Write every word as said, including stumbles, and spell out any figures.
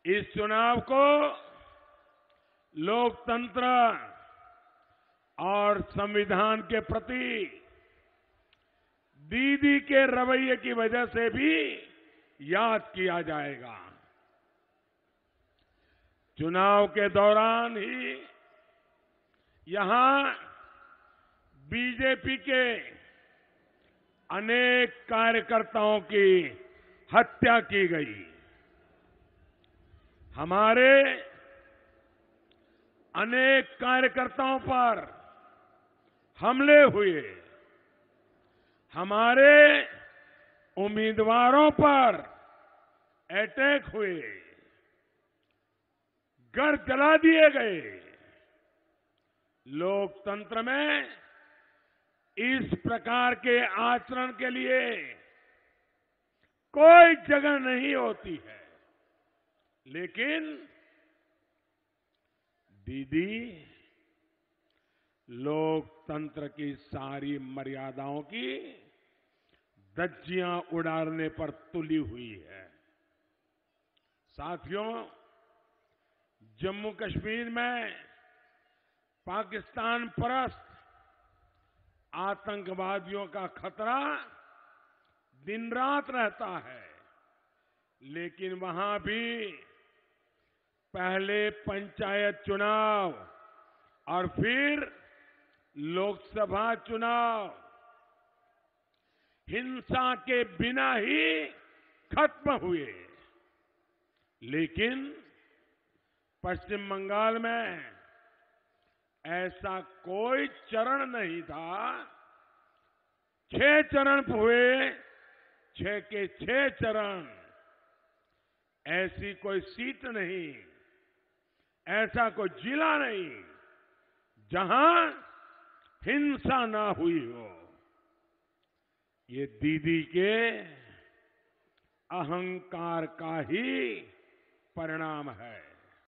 इस चुनाव को लोकतंत्र और संविधान के प्रति दीदी के रवैये की वजह से भी याद किया जाएगा। चुनाव के दौरान ही यहां बीजेपी के अनेक कार्यकर्ताओं की हत्या की गई। हमारे अनेक कार्यकर्ताओं पर हमले हुए, हमारे उम्मीदवारों पर अटैक हुए, घर जला दिए गए। लोकतंत्र में इस प्रकार के आचरण के लिए कोई जगह नहीं होती है, लेकिन दीदी लोकतंत्र की सारी मर्यादाओं की धज्जियां उड़ाने पर तुली हुई है। साथियों, जम्मू कश्मीर में पाकिस्तान परस्त आतंकवादियों का खतरा दिन रात रहता है, लेकिन वहां भी पहले पंचायत चुनाव और फिर लोकसभा चुनाव हिंसा के बिना ही खत्म हुए। लेकिन पश्चिम बंगाल में ऐसा कोई चरण नहीं था। छह चरण हुए, छह के छह चरण। ऐसी कोई सीट नहीं, ऐसा कोई जिला नहीं जहां हिंसा ना हुई हो। ये दीदी के अहंकार का ही परिणाम है।